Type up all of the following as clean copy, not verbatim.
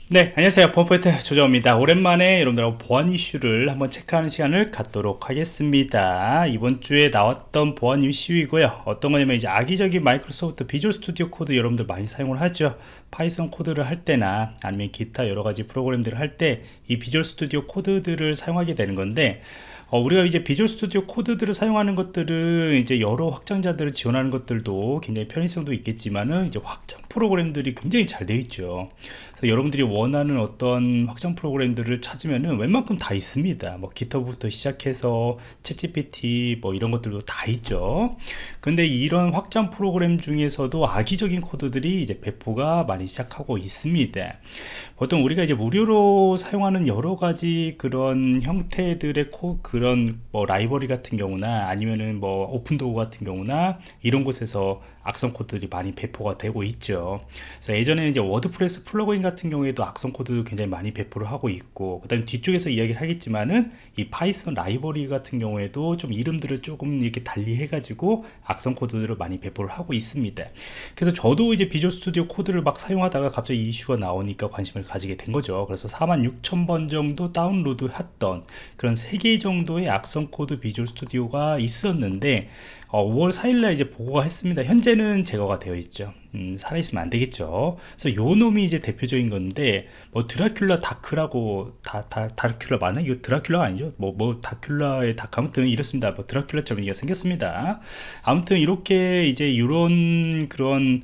네, 안녕하세요. 보안포인트 조정입니다. 오랜만에 여러분들하고 보안 이슈를 한번 체크하는 시간을 갖도록 하겠습니다. 이번 주에 나왔던 보안 이슈이고요. 어떤 거냐면 이제 악의적인 마이크로소프트 비주얼 스튜디오 코드 여러분들 많이 사용을 하죠. 파이썬 코드를 할 때나 아니면 기타 여러 가지 프로그램들을 할 때 이 비주얼 스튜디오 코드들을 사용하게 되는 건데, 우리가 이제 비주얼 스튜디오 코드들을 사용하는 것들은 이제 여러 확장자들을 지원하는 것들도 굉장히 편의성도 있겠지만은 이제 확장 프로그램들이 굉장히 잘 되어 있죠. 그래서 여러분들이 원하는 어떤 확장 프로그램들을 찾으면은 웬만큼 다 있습니다. 뭐 깃허브부터 시작해서 챗GPT 뭐 이런 것들도 다 있죠. 근데 이런 확장 프로그램 중에서도 악의적인 코드들이 이제 배포가 많이 시작하고 있습니다. 보통 우리가 이제 무료로 사용하는 여러 가지 그런 형태들의 그런 뭐 라이브러리 같은 경우나 아니면은 뭐 오픈도어 같은 경우나 이런 곳에서 악성 코드들이 많이 배포가 되고 있죠. 그래서 예전에는 이제 워드프레스 플러그인 같은 경우에도 악성 코드도 굉장히 많이 배포를 하고 있고, 그 다음에 뒤쪽에서 이야기를 하겠지만은 이 파이썬 라이브러리 같은 경우에도 좀 이름들을 조금 이렇게 달리 해가지고 악성 코드들을 많이 배포를 하고 있습니다. 그래서 저도 이제 비주얼 스튜디오 코드를 막 사용하다가 갑자기 이 이슈가 나오니까 관심을 가지게 된 거죠. 그래서 46,000번 정도 다운로드 했던 그런 3개 정도의 악성 코드 비주얼 스튜디오가 있었는데 5월 4일날 이제 보고가 했습니다. 현재는 제거가 되어 있죠. 살아있으면 안 되겠죠. 그래서 요 놈이 이제 대표적인 건데, 뭐 드라큘라 다크라고 다큐라 맞나? 이거 드라큘라가 아니죠. 뭐 다큘라의 다크, 아무튼 이렇습니다. 뭐 드라큘라처럼 이게 생겼습니다. 아무튼 이렇게 이제 이런 그런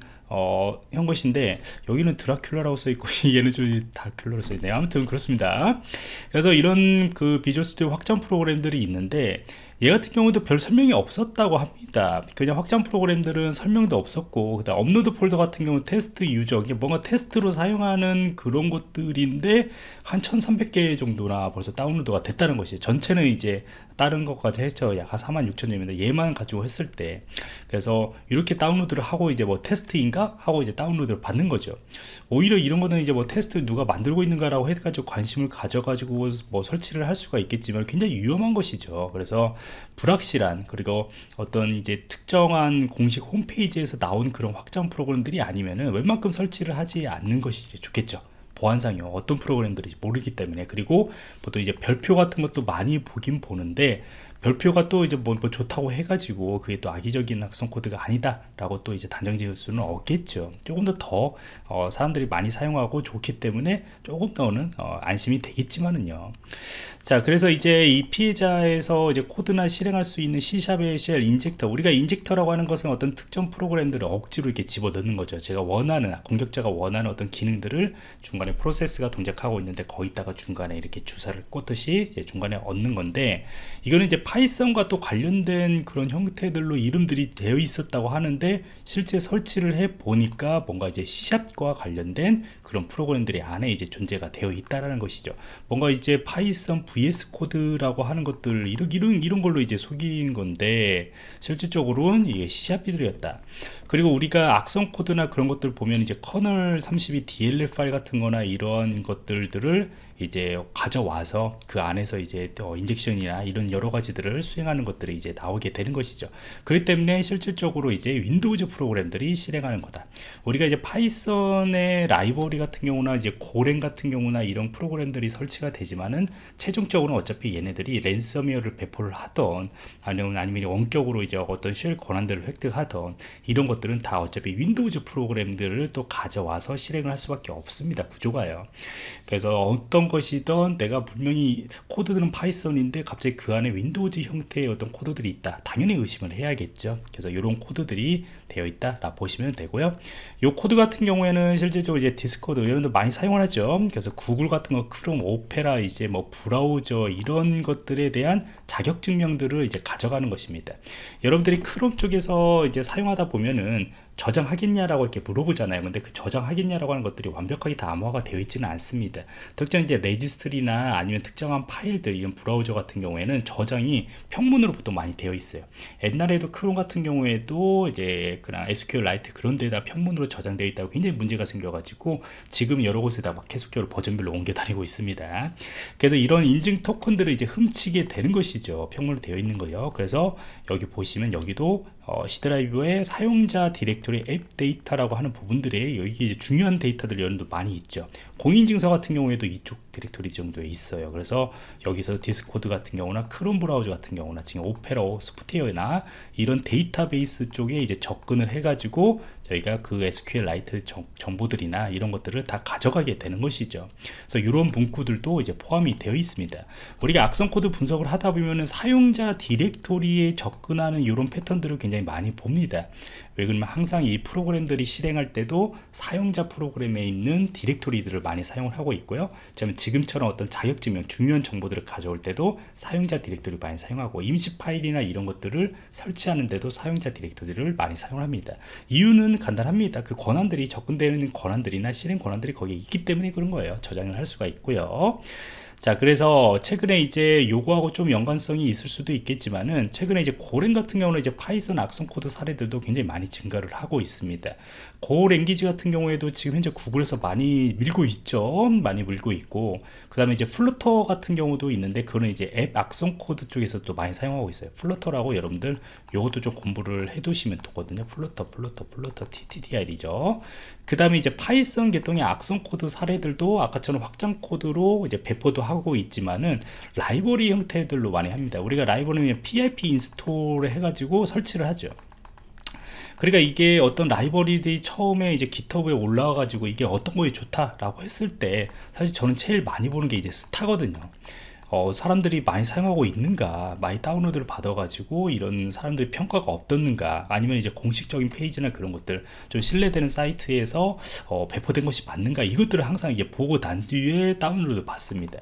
한 것인데, 여기는 드라큘라라고 써있고 얘는 좀 다큘라로 써있네요. 아무튼 그렇습니다. 그래서 이런 그 비주얼 스튜디오 확장 프로그램들이 있는데, 얘 같은 경우도 별 설명이 없었다고 합니다. 그냥 확장 프로그램들은 설명도 없었고, 그다음 업로드 폴더 같은 경우 테스트 유저, 이게 뭔가 테스트로 사용하는 그런 것들인데 한 1300개 정도나 벌써 다운로드가 됐다는 것이, 전체는 이제 다른 것까지 했죠. 약 46,000점인데 얘만 가지고 했을 때, 그래서 이렇게 다운로드를 하고 이제 뭐 테스트인가 하고 이제 다운로드를 받는 거죠. 오히려 이런 거는 이제 뭐 테스트 누가 만들고 있는가라고 해가지고 관심을 가져가지고 뭐 설치를 할 수가 있겠지만 굉장히 위험한 것이죠. 그래서 불확실한, 그리고 어떤 이제 특정한 공식 홈페이지에서 나온 그런 확장 프로그램들이 아니면은 웬만큼 설치를 하지 않는 것이 좋겠죠. 보안상이요, 어떤 프로그램들인지 모르기 때문에. 그리고 보통 이제 별표 같은 것도 많이 보긴 보는데, 별표가 또 이제 뭐 좋다고 해가지고 그게 또 악의적인 악성 코드가 아니다 라고 또 이제 단정 지을 수는 없겠죠. 조금 더 사람들이 많이 사용하고 좋기 때문에 조금 더는 안심이 되겠지만은요. 자, 그래서 이제 이 피해자에서 이제 코드나 실행할 수 있는 C샵의 쉘 인젝터, 우리가 인젝터라고 하는 것은 어떤 특정 프로그램들을 억지로 이렇게 집어넣는 거죠. 제가 원하는, 공격자가 원하는 어떤 기능들을 중간에 프로세스가 동작하고 있는데 거기다가 중간에 이렇게 주사를 꽂듯이 이제 중간에 얻는 건데, 이거는 이제 파이썬과 또 관련된 그런 형태들로 이름들이 되어 있었다고 하는데, 실제 설치를 해 보니까 뭔가 이제 C샵과 관련된 그런 프로그램들이 안에 이제 존재가 되어 있다라는 것이죠. 뭔가 이제 파이썬 VS 코드라고 하는 것들, 이런 걸로 이제 속인 건데, 실질적으로는 이게 C샵이들이었다. 그리고 우리가 악성 코드나 그런 것들 보면 이제 커널 32 DLL 파일 같은 거나 이런 것들을 이제 가져와서 그 안에서 이제 인젝션이나 이런 여러 가지들을 수행하는 것들이 이제 나오게 되는 것이죠. 그렇기 때문에 실질적으로 이제 윈도우즈 프로그램들이 실행하는 거다. 우리가 이제 파이썬의 라이브러리 같은 경우나 이제 고랭 같은 경우나 이런 프로그램들이 설치가 되지만은 최종적으로는 어차피 얘네들이 랜섬웨어를 배포를 하던 아니면 원격으로 이제 어떤 쉘 권한들을 획득하던 이런 것들은 다 어차피 윈도우즈 프로그램들을 또 가져와서 실행을 할 수밖에 없습니다. 구조가요. 그래서 어떤 것이든 내가 분명히 코드들은 파이썬인데 갑자기 그 안에 윈도우즈 형태의 어떤 코드들이 있다, 당연히 의심을 해야겠죠. 그래서 이런 코드들이 되어 있다 라 보시면 되고요. 이 코드 같은 경우에는 실질적으로 이제 디스코드 여러분들 많이 사용을 하죠. 그래서 구글 같은 거, 크롬, 오페라, 이제 뭐 브라우저 이런 것들에 대한 자격 증명들을 이제 가져가는 것입니다. 여러분들이 크롬 쪽에서 이제 사용하다 보면은 저장하겠냐라고 이렇게 물어보잖아요. 근데 그 저장하겠냐라고 하는 것들이 완벽하게 다 암호화가 되어 있지는 않습니다. 특정 이제 레지스트리나 아니면 특정한 파일들, 이런 브라우저 같은 경우에는 저장이 평문으로 보통 많이 되어 있어요. 옛날에도 크롬 같은 경우에도 이제 그냥 SQLite 그런 데다 평문으로 저장되어 있다고 굉장히 문제가 생겨가지고 지금 여러 곳에다 막 계속적으로 버전별로 옮겨 다니고 있습니다. 그래서 이런 인증 토큰들을 이제 훔치게 되는 것이죠. 평문으로 되어 있는 거예요. 그래서 여기 보시면 여기도 C 드라이브의 사용자 디렉 디렉토리 앱 데이터라고 하는 부분들이 여기 이제 중요한 데이터들 여러분도 많이 있죠. 공인증서 같은 경우에도 이쪽 디렉토리 정도에 있어요. 그래서 여기서 디스코드 같은 경우나 크롬 브라우저 같은 경우나 지금 오페라 소프트웨어나 이런 데이터베이스 쪽에 이제 접근을 해가지고 저희가 그 SQLite 정보들이나 이런 것들을 다 가져가게 되는 것이죠. 그래서 이런 문구들도 이제 포함이 되어 있습니다. 우리가 악성 코드 분석을 하다 보면은 사용자 디렉토리에 접근하는 이런 패턴들을 굉장히 많이 봅니다. 왜 그러면 항상 이 프로그램들이 실행할 때도 사용자 프로그램에 있는 디렉토리들을 많이 사용을 하고 있고요. 지금처럼 어떤 자격증명 중요한 정보들을 가져올 때도 사용자 디렉토리 많이 사용하고, 임시 파일이나 이런 것들을 설치하는 데도 사용자 디렉토리를 많이 사용합니다. 이유는 간단합니다. 그 권한들이 접근되는 권한들이나 실행 권한들이 거기에 있기 때문에 그런 거예요. 저장을 할 수가 있고요. 자, 그래서 최근에 이제 요거하고 좀 연관성이 있을 수도 있겠지만은, 최근에 이제 고랭 같은 경우는 이제 파이썬 악성 코드 사례들도 굉장히 많이 증가를 하고 있습니다. 고랭귀지 같은 경우에도 지금 현재 구글에서 많이 밀고 있죠. 많이 밀고 있고, 그 다음에 이제 플러터 같은 경우도 있는데, 그거는 이제 앱 악성 코드 쪽에서도 많이 사용하고 있어요. 플러터라고 여러분들 요것도 좀 공부를 해 두시면 좋거든요. 플러터 TTDR이죠. 그 다음에 이제 파이썬 계통의 악성 코드 사례들도 아까처럼 확장 코드로 이제 배포도 하고 있지만은 라이브러리 형태들로 많이 합니다. 우리가 라이브러리는 pip 인스톨을 해가지고 설치를 하죠. 그러니까 이게 어떤 라이브러리들이 처음에 이제 깃허브에 올라와 가지고 이게 어떤 거에 좋다라고 했을 때, 사실 저는 제일 많이 보는 게 이제 스타거든요. 사람들이 많이 사용하고 있는가, 많이 다운로드를 받아가지고 이런 사람들이 평가가 어떻는가, 아니면 이제 공식적인 페이지나 그런 것들 좀 신뢰되는 사이트에서 배포된 것이 맞는가, 이것들을 항상 이게 보고 난 뒤에 다운로드 받습니다.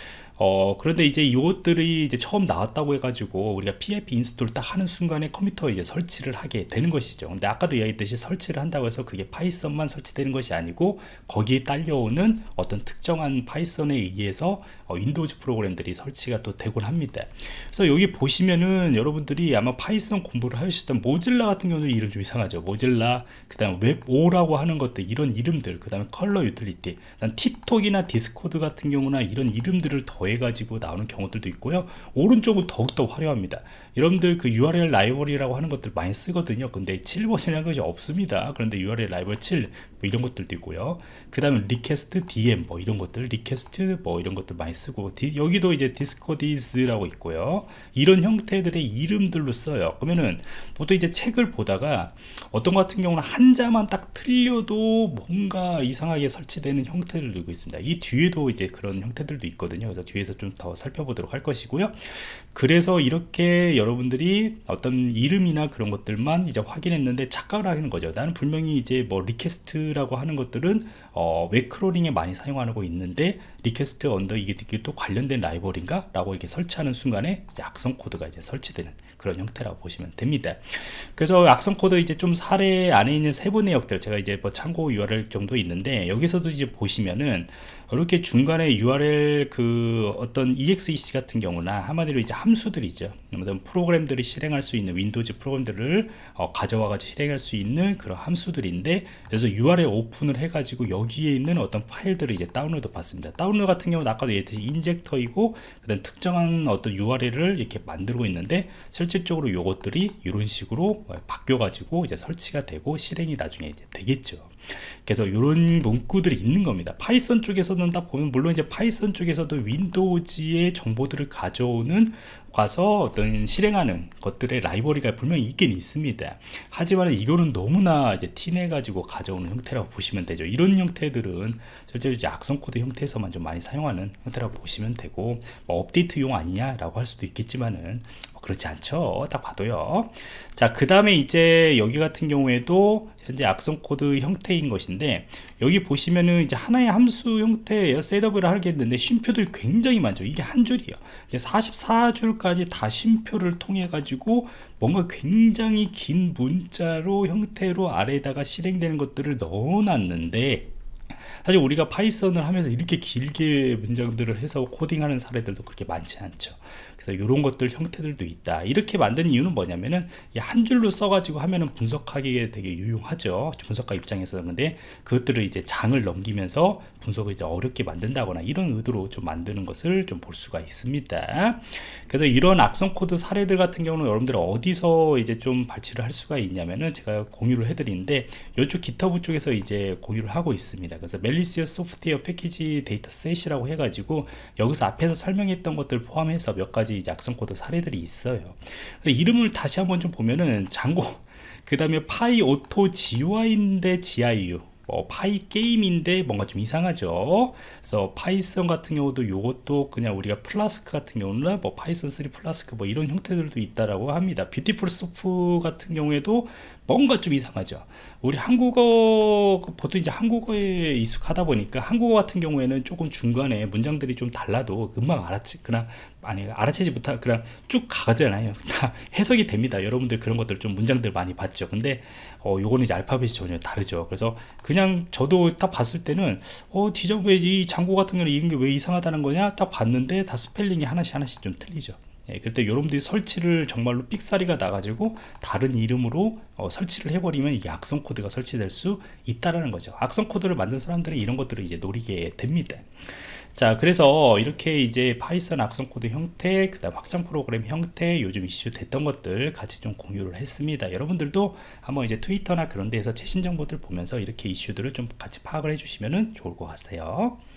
그런데 이제 이것들이 이제 처음 나왔다고 해가지고 우리가 pip 인스톨 딱 하는 순간에 컴퓨터에 이제 설치를 하게 되는 것이죠. 근데 아까도 이야기했듯이 설치를 한다고 해서 그게 파이썬만 설치되는 것이 아니고, 거기에 딸려오는 어떤 특정한 파이썬에 의해서 윈도우즈 프로그램들이 설치가 또 되곤 합니다. 그래서 여기 보시면은 여러분들이 아마 파이썬 공부를 하셨던 모질라 같은 경우는 이름 좀 이상하죠. 모질라, 그 다음에 웹5라고 하는 것들, 이런 이름들, 그 다음에 컬러 유틸리티, 틱톡이나 디스코드 같은 경우나 이런 이름들을 더해가지고 나오는 경우들도 있고요. 오른쪽은 더욱더 화려합니다. 여러분들 그 URL 라이브러리라고 하는 것들 많이 쓰거든요. 근데 7버전이라는 것이 없습니다. 그런데 URL 라이브러리 7 뭐 이런 것들도 있고요. 그 다음에 리퀘스트 DM 뭐 이런 것들, 리퀘스트 뭐 이런 것들 많이 쓰고, 여기도 이제 디스코디즈라고 있고요. 이런 형태들의 이름들로 써요. 그러면은 보통 이제 책을 보다가 어떤 것 같은 경우는 한자만 딱 틀려도 뭔가 이상하게 설치되는 형태를 띠고 있습니다. 이 뒤에도 이제 그런 형태들도 있거든요. 그래서 뒤에서 좀 더 살펴보도록 할 것이고요. 그래서 이렇게 여러분들이 어떤 이름이나 그런 것들만 이제 확인했는데 착각을 하는 거죠. 나는 분명히 이제 뭐 리퀘스트라고 하는 것들은 웹크롤링에 많이 사용하고 있는데, 리퀘스트 언더 이게 또 관련된 라이브러리인가? 라고 이렇게 설치하는 순간에 이제 악성 코드가 이제 설치되는 그런 형태라고 보시면 됩니다. 그래서 악성 코드 이제 좀 사례 안에 있는 세부 내역들, 제가 이제 뭐 참고 URL 정도 있는데, 여기서도 이제 보시면은 이렇게 중간에 URL 그 어떤 EXEC 같은 경우나 한마디로 이제 함수들이죠. 프로그램들이 실행할 수 있는 윈도우즈 프로그램들을 가져와 가지고 실행할 수 있는 그런 함수들인데, 그래서 URL 오픈을 해 가지고 여기에 있는 어떤 파일들을 이제 다운로드 받습니다. 다운로드 같은 경우는 아까도 얘기했듯이 인젝터이고, 그다음 특정한 어떤 URL을 이렇게 만들고 있는데, 실질적으로 요것들이 이런 식으로 바뀌어 가지고 이제 설치가 되고 실행이 나중에 이제 되겠죠. 그래서 이런 문구들이 있는 겁니다. 파이썬 쪽에서는 딱 보면, 물론 이제 파이썬 쪽에서도 윈도우즈의 정보들을 가져오는 가서 어떤 실행하는 것들의 라이브러리가 분명히 있긴 있습니다. 하지만 이거는 너무나 이제 티내 가지고 가져오는 형태라고 보시면 되죠. 이런 형태들은 실제로 이제 악성 코드 형태에서만 좀 많이 사용하는 형태라고 보시면 되고, 뭐 업데이트용 아니냐라고 할 수도 있겠지만은 그렇지 않죠. 딱 봐도요. 자, 그 다음에 이제 여기 같은 경우에도 현재 악성 코드 형태인 것인데, 여기 보시면은 이제 하나의 함수 형태예요. 셋업을 하겠는데 쉼표들이 굉장히 많죠. 이게 한 줄이에요. 44줄까지 다 쉼표를 통해 가지고 뭔가 굉장히 긴 문자로 형태로 아래에다가 실행되는 것들을 넣어놨는데, 사실 우리가 파이썬을 하면서 이렇게 길게 문장들을 해서 코딩하는 사례들도 그렇게 많지 않죠. 그래서 이런 것들 형태들도 있다. 이렇게 만든 이유는 뭐냐면은 한 줄로 써가지고 하면은 분석하기에 되게 유용하죠. 분석가 입장에서는. 근데 그것들을 이제 장을 넘기면서 분석을 이제 어렵게 만든다거나 이런 의도로 좀 만드는 것을 좀 볼 수가 있습니다. 그래서 이런 악성 코드 사례들 같은 경우는 여러분들 어디서 이제 좀 발치를 할 수가 있냐면은 제가 공유를 해드리는데 이쪽 GitHub 쪽에서 이제 공유를 하고 있습니다. 그래서 멜리시어스 소프트웨어 패키지 데이터셋이라고 해가지고 여기서 앞에서 설명했던 것들 포함해서 몇 가지 이제 악성 코드 사례들이 있어요. 이름을 다시 한번 좀 보면은 장고 그 다음에 파이 오토 GUI인데 GIU 파이 게임인데 뭔가 좀 이상하죠. 그래서 파이썬 같은 경우도 요것도 그냥 우리가 플라스크 같은 경우는 뭐 파이썬 3 플라스크 뭐 이런 형태들도 있다라고 합니다. 뷰티풀 소프 같은 경우에도 뭔가 좀 이상하죠. 우리 한국어 보통 이제 한국어에 익숙하다 보니까 한국어 같은 경우에는 조금 중간에 문장들이 좀 달라도 금방 그냥 아니 알아채지 못하 그냥 쭉 가잖아요. 다 해석이 됩니다. 여러분들 그런 것들 좀 문장들 많이 봤죠. 근데 요거는 이제 알파벳이 전혀 다르죠. 그래서 그냥 저도 딱 봤을 때는 왜 이 장고 같은 경우는 이런 게 왜 이상하다는 거냐 딱 봤는데 다 스펠링이 하나씩 좀 틀리죠. 그때 여러분들이 설치를 정말로 삑사리가 나가지고 다른 이름으로 설치를 해버리면 이게 악성 코드가 설치될 수 있다라는 거죠. 악성 코드를 만든 사람들은 이런 것들을 이제 노리게 됩니다. 자, 그래서 이렇게 이제 파이썬 악성 코드 형태, 그 다음 확장 프로그램 형태, 요즘 이슈 됐던 것들 같이 좀 공유를 했습니다. 여러분들도 한번 이제 트위터나 그런 데에서 최신 정보들 보면서 이렇게 이슈들을 좀 같이 파악을 해주시면 좋을 것 같아요.